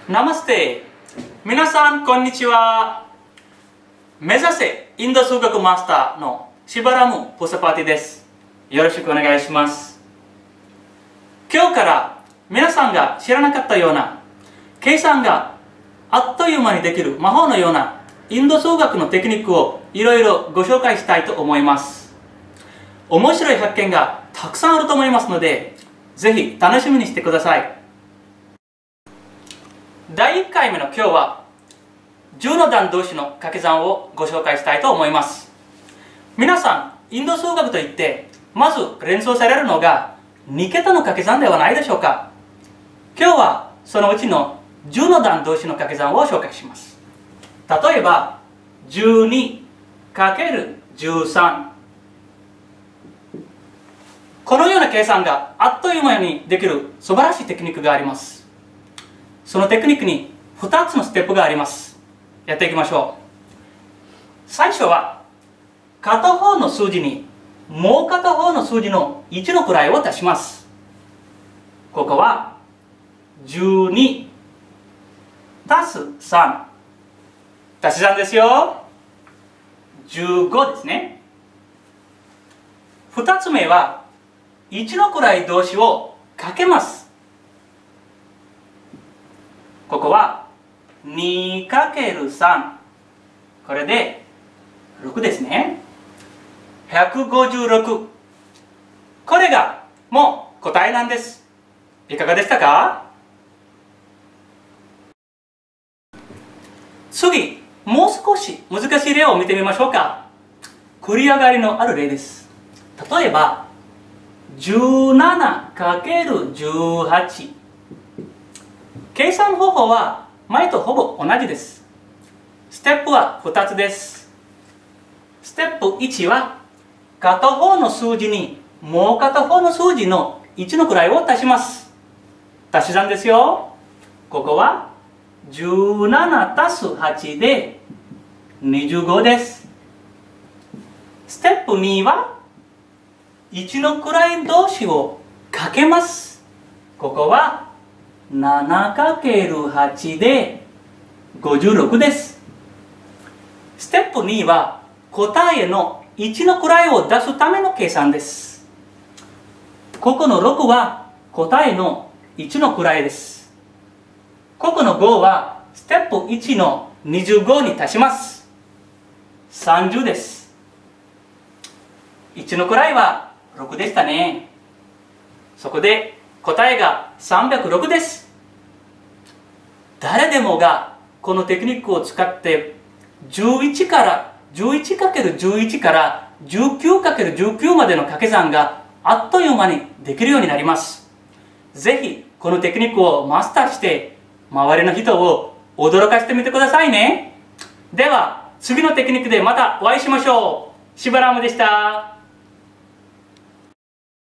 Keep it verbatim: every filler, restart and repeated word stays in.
ナマステ。皆さんこんにちは。目指せインド数学マスターのシバラム・プサパティです。よろしくお願いします。今日から皆さんが知らなかったような計算があっという間にできる魔法のようなインド数学のテクニックをいろいろご紹介したいと思います。面白い発見がたくさんあると思いますので、ぜひ楽しみにしてください。だいいっかいめの今日はじゅうの段同士の掛け算をご紹介したいと思います。皆さん、インド数学といってまず連想されるのがに桁の掛け算ではないでしょうか。今日はそのうちのじゅうの段同士の掛け算を紹介します。例えば じゅうにかけるじゅうさん、 このような計算があっという間にできる素晴らしいテクニックがあります。そのテクニックにふたつのステップがあります。やっていきましょう。最初は片方の数字にもう片方の数字のいちの位を足します。ここはじゅうに足すさん、足し算ですよ。じゅうごですね。ふたつめはいちの位同士をかけます。ここは にかけるさん、 これでろくですね。ひゃくごじゅうろく、これがもう答えなんです。いかがでしたか？次、もう少し難しい例を見てみましょうか。繰り上がりのある例です。例えば じゅうななかけるじゅうはち、 計算方法は前とほぼ同じです。ステップはふたつです。ステップいちは片方の数字にもう片方の数字のいちの位を足します。足し算ですよ。ここはじゅうなな足すはちでにじゅうごです。ステップにはいちの位同士をかけます。ここは ななかけるはち でごじゅうろくです。ステップには答えのいちの位を出すための計算です。ここのろくは答えのいちの位です。ここのごはステップいちのにじゅうごに足します。さんじゅうです。いちの位はろくでしたね。そこで答えがさんびゃくろくです。誰でもがこのテクニックを使ってじゅういちから じゅういちかけるじゅういち から じゅうきゅうかけるじゅうきゅう までの掛け算があっという間にできるようになります。ぜひこのテクニックをマスターして周りの人を驚かせてみてくださいね。では次のテクニックでまたお会いしましょう。シバラムでした。